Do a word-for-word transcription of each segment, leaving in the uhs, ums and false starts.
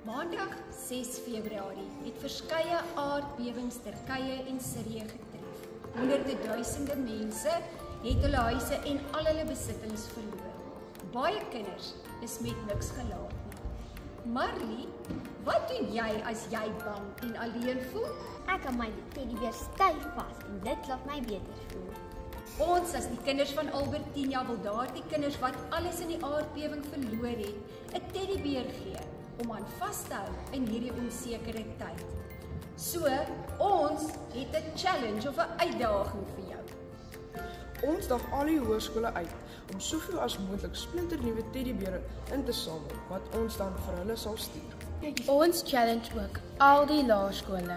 Maandag ses Februarie het verskeie aardbewings Turkye en Sirië getref. Honderde duisende mense het hulle huise en al hulle besittings verloor. Baie kinders is met niks gelaat nie. Marlie, wat doen jy as jy bang en alleen voel? Ek hou my teddybeer styf vas en dit laat my beter voel. Ons as die kinders van Albertinia wil daardie kinders wat alles in die aardbewing verloor het, 'n teddybeer gee om aan vas te hou in hierdie onsekere tyd. So, ons het 'n challenge of 'n uitdaging vir jou. Ons daag al die hoërskole uit om soveel as moontlik splinternuwe teddybere in te samel wat ons dan vir hulle sal stuur. Ons challenge ook al die laerskole.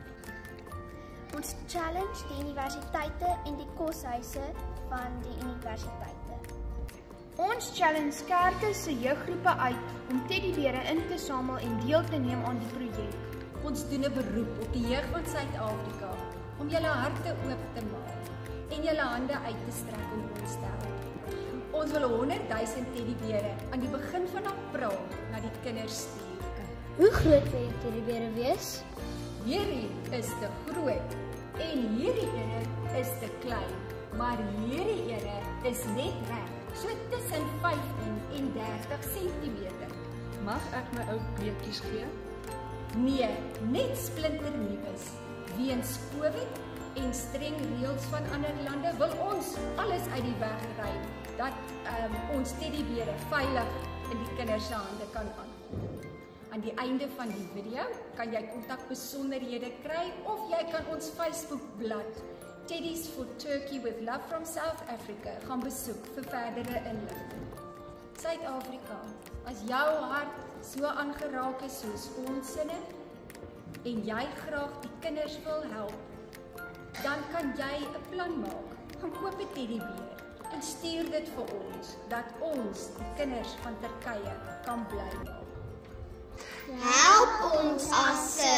Ons challenge die universiteite en die koshuise van die universiteite. Ons challenge kerke se jeuggroepe uit om teddybere in te samel en deel te neem aan die projek. Ons doen 'n beroep op die jeug van Suid-Afrika om julle harte oop te maak en julle hande uit te strek om ons te help. Ons wil honderd duisend teddybere aan die begin van April na die kinders stuur. Hoe groot wil die teddybere wees? Hierdie is te groot en hierdie ene is te klein, maar hierdie ene is net reg, so tussen vyftien en dertig sentimeter. Mag ek my ou beertjies gee? Nee, net splinternuus. Weens COVID en streng reëls van ander lande wil ons alles uit die weg ry dat um, ons teddybere veilig in die kinders se hande kan aankom. Aan die einde van die video kan jy kontakbesonderhede kry of jy kan ons Facebookblad Teddies for Turkey with Love from South Africa gaan besoek vir verdere inligting. Suid-Afrika, as jou hart so aangeraak is soos ons sinne en jy graag die kinders wil help, dan kan jy 'n plan maak. Gaan koop 'n teddybeer en stuur dit vir ons dat ons die kinders van Turkye kan bly maak. Help ons as